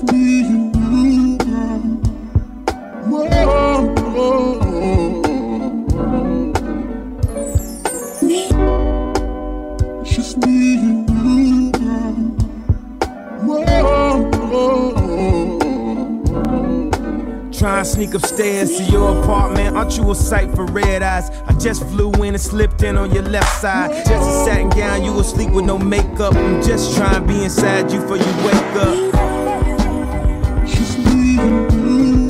just me and you, girl. Whoa, whoa, it's just me and you, girl. Whoa, whoa. Try and sneak upstairs to your apartment. Aren't you a sight for red eyes? I just flew in and slipped in on your left side. Just a satin gown, you asleep with no makeup. I'm just trying to be inside you before you wake up. Just me and you,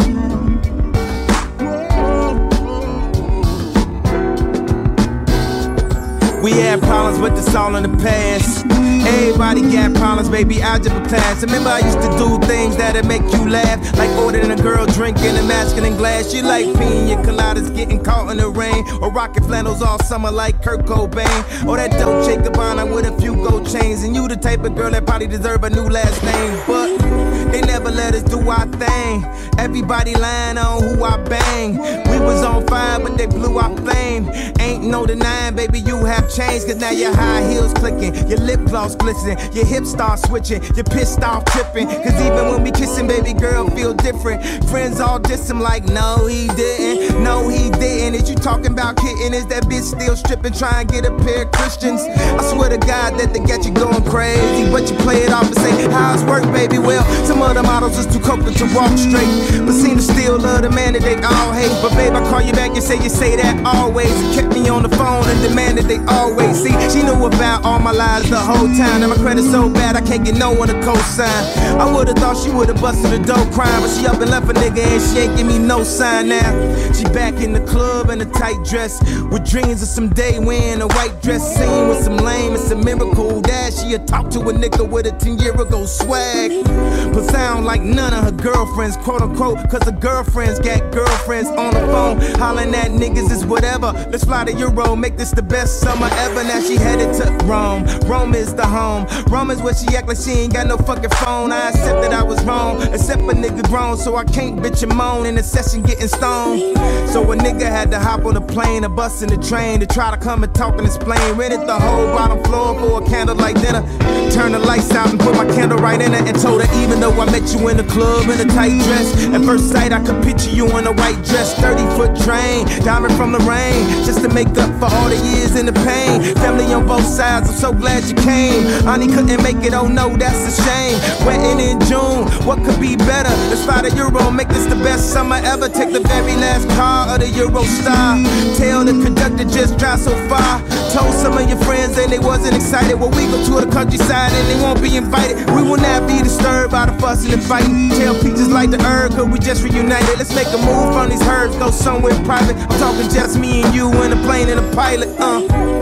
we had problems, but that's all in the past. Everybody got problems, baby, algebra class. Remember I used to do things that'd make you laugh, like ordering a girl drinking a masculine glass. You like pina coladas getting caught in the rain, or rocking flannels all summer like Kurt Cobain, or that Dolce Gabbana with a few gold chains. And you the type of girl that probably deserve a new last name, but they never let us do our thing. Everybody lying on who I bang. We was on fire, but they blew our flame. Ain't no denying, baby, you have changed. Cause now your high heels clicking, your lip gloss glistening, your hips start switching, your pissed off tripping. Cause even when we kissing, baby girl, feel different. Friends all diss him like, no he didn't, no he didn't. Is you talking about kidding? Is that bitch still stripping, trying to get a pair of Christians? I swear to God that they got you going crazy, but you play it off and say, how's work, baby? Well, some other models is too coated to walk straight, but seem to still love the man that they all hate. But babe, I call you back, you say that always. You kept me on the phone and demanded they always see. She knew about all my lies the whole time. Now my credit's so bad I can't get no one to co-sign. I would've thought she would've busted the dope crime, but she up and left a nigga and she ain't give me no sign now. She back in the club in a tight dress, with dreams of someday wearing a white dress. Scene with some lame, it's a miracle that she'll talk to a nigga with a 10-year-ago swag. But sound like none of her girlfriends, quote unquote, cause her girlfriends got girlfriends on the phone, hollering at niggas is whatever. Let's fly to Euro, make this the best summer ever. Now she headed to Rome, Rome is the home. Rome is where she act like she ain't got no fucking phone. I accept that I was wrong, except a nigga grown, so I can't bitch and moan in the session getting stoned. So a nigga had to hop on a plane, a bus and a train to try to come and talk and explain. Rented the whole bottom floor for a candlelight dinner, turned the lights out and put my candle right in it, and told her even though I met you in the club in a tight dress, at first sight I could picture you in a white dress. 30-foot train, diamond from the rain, just to make up for all the years and the pain. Family on both sides, I'm so glad you came. Honey couldn't make it, oh no, that's a shame. Wedding in June, what could be better? Let's fly to Euro, make this the best summer ever. Take the very last car of the Eurostar. Tell the conductor just drive so far. Told some of your friends and they wasn't excited. Well, we go to the countryside and they won't be invited. We will not be disturbed by the fussing and fighting. Tell peaches like the herb, cause we just reunited. Let's make a move from these herbs, go somewhere private. I'm talking just me and you in a plane and a pilot,